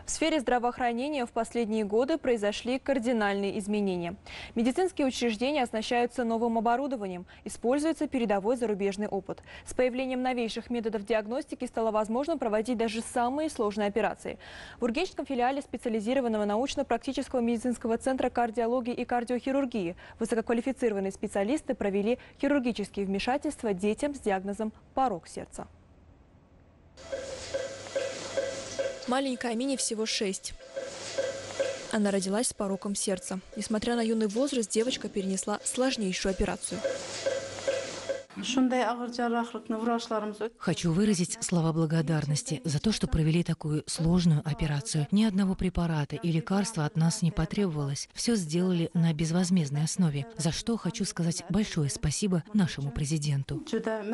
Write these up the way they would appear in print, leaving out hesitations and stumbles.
В сфере здравоохранения в последние годы произошли кардинальные изменения. Медицинские учреждения оснащаются новым оборудованием, используется передовой зарубежный опыт. С появлением новейших методов диагностики стало возможно проводить даже самые сложные операции. В Ургенчском филиале специализированного научно-практического медицинского центра кардиологии и кардиохирургии высококвалифицированные специалисты провели хирургические вмешательства детям с диагнозом порок сердца. Маленькой Амине всего 6. Она родилась с пороком сердца. Несмотря на юный возраст, девочка перенесла сложнейшую операцию. Хочу выразить слова благодарности за то, что провели такую сложную операцию. Ни одного препарата и лекарства от нас не потребовалось. Все сделали на безвозмездной основе, за что хочу сказать большое спасибо нашему президенту.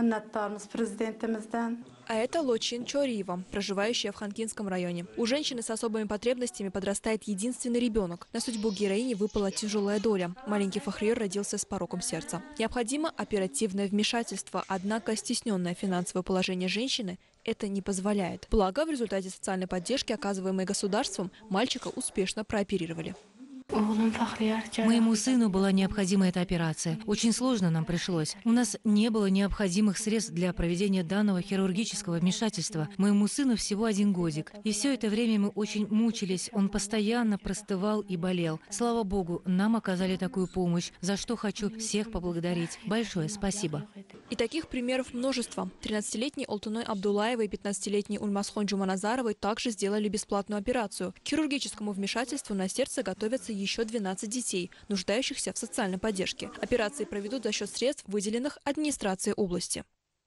А это Лочин Чориева, проживающая в Ханкинском районе. У женщины с особыми потребностями подрастает единственный ребенок. На судьбу героини выпала тяжелая доля. Маленький Фахриер родился с пороком сердца. Необходимо оперативное вмешательство, однако стесненное финансовое положение женщины это не позволяет. Благо, в результате социальной поддержки, оказываемой государством, мальчика успешно прооперировали. Моему сыну была необходима эта операция. Очень сложно нам пришлось. У нас не было необходимых средств для проведения данного хирургического вмешательства. Моему сыну всего 1 годик. И все это время мы очень мучились. Он постоянно простывал и болел. Слава Богу, нам оказали такую помощь, за что хочу всех поблагодарить. Большое спасибо. И таких примеров множество. 13-летней Олтуной Абдулаевой и 15-летней Ульмасхон Джуманазаровой также сделали бесплатную операцию. К хирургическому вмешательству на сердце готовятся еще 12 детей, нуждающихся в социальной поддержке. Операции проведут за счет средств, выделенных администрацией области.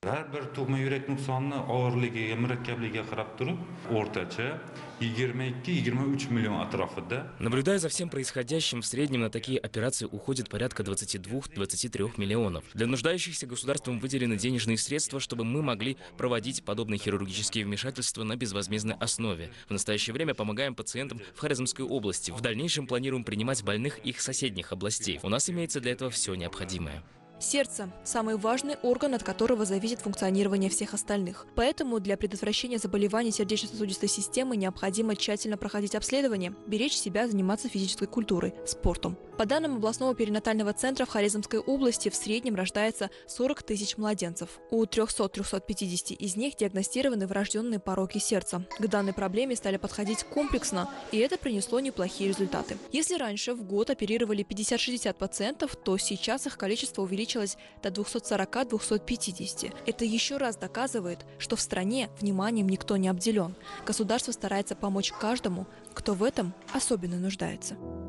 Наблюдая за всем происходящим, в среднем на такие операции уходит порядка 22-23 миллионов. Для нуждающихся государством выделены денежные средства, чтобы мы могли проводить подобные хирургические вмешательства на безвозмездной основе. В настоящее время помогаем пациентам в Хорезмской области. В дальнейшем планируем принимать больных их соседних областей. У нас имеется для этого все необходимое. Сердце – самый важный орган, от которого зависит функционирование всех остальных. Поэтому для предотвращения заболеваний сердечно-сосудистой системы необходимо тщательно проходить обследование, беречь себя, заниматься физической культурой, спортом. По данным областного перинатального центра в Хорезмской области в среднем рождается 40 тысяч младенцев. У 300-350 из них диагностированы врожденные пороки сердца. К данной проблеме стали подходить комплексно, и это принесло неплохие результаты. Если раньше в год оперировали 50-60 пациентов, то сейчас их количество увеличилось до 240-250. Это еще раз доказывает, что в стране вниманием никто не обделен. Государство старается помочь каждому, кто в этом особенно нуждается.